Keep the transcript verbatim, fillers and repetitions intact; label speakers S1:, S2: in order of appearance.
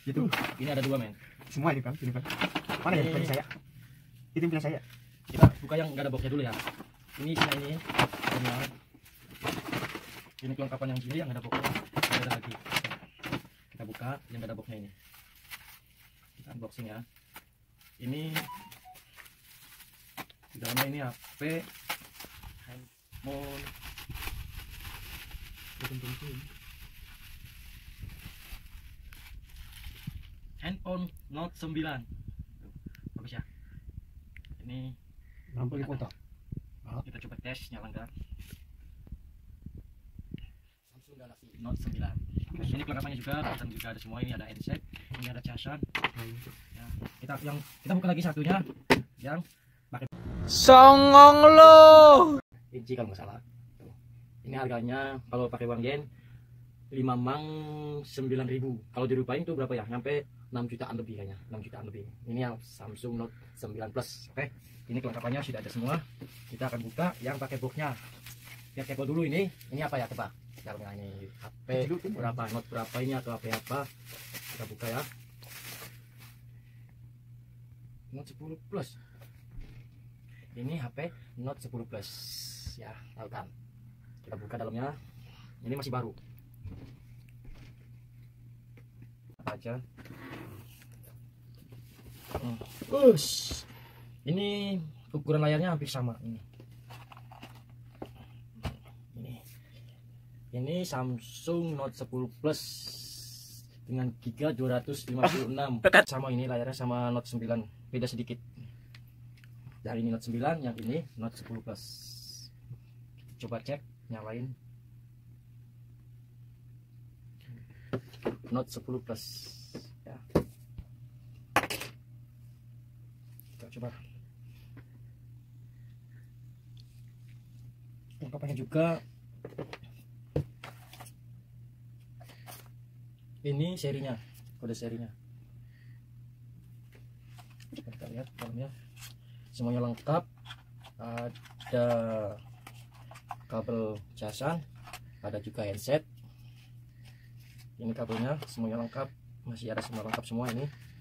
S1: Gitu. Ini ada dua men.
S2: Semua ini kan, ini kan. Mana yang punya saya? Itu yang punya saya.
S1: Kita buka yang nggak ada boxnya dulu ya. Ini sini ini. Ini, ini kelengkapan yang sini yang ada boxnya. Ada lagi. Kita buka yang nggak ada boxnya ini. Kita unboxing ya. Ini di dalamnya ini H P, handphone. Handphone Note sembilan. Bagus ya. Ini
S2: Nampak di kota.
S1: kita coba tes nyala enggak. Samsung Galaxy Note sembilan. Nah, ini kelengkapannya juga, dan juga ada semua. Ini ada handset, ini ada casan. Ya, kita yang kita buka lagi satunya yang pakai
S3: songong lo
S1: inci kalau nggak salah. Tuh. Ini harganya kalau pakai uang yen lima mang sembilan ribu. Kalau dirupain tuh berapa ya? Nyampe enam jutaan lebih kayaknya, enam jutaan lebih. Ini yang Samsung Note sembilan Plus. Oke. Ini kelengkapannya sudah ada semua. Kita akan buka yang pakai boxnya. Kita kepo dulu ini. Ini apa ya, coba? Caranya ini H P berapa, Note berapa ini atau H P apa? Kita buka ya. Note sepuluh Plus. Ini H P Note sepuluh Plus. Ya, tahu kan. Kita buka dalamnya. Ini masih baru. Apa aja? Hmm. Ush. Ini ukuran layarnya hampir sama ini. Ini. Ini Samsung Note sepuluh Plus dengan giga dua ratus lima puluh enam. Sama ini layarnya sama Note sembilan, beda sedikit. Dari ini Note sembilan, yang ini Note sepuluh Plus. Coba cek, nyalain. Note sepuluh Plus. Ya. Kita coba. Kelengkapannya juga. Ini serinya, kode serinya. Kita lihat dalamnya. Semuanya lengkap. Ada kabel casan, ada juga handset. Ini kabelnya semuanya lengkap, masih ada semua lengkap semua ini.